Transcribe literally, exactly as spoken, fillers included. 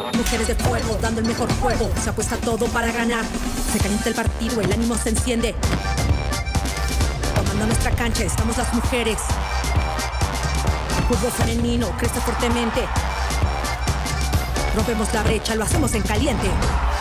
Mujeres de fuego, dando el mejor juego. Se apuesta todo para ganar. Se calienta el partido, el ánimo se enciende. Tomando nuestra cancha, estamos las mujeres. El fútbol femenino crece fuertemente. Rompemos la brecha, lo hacemos en caliente.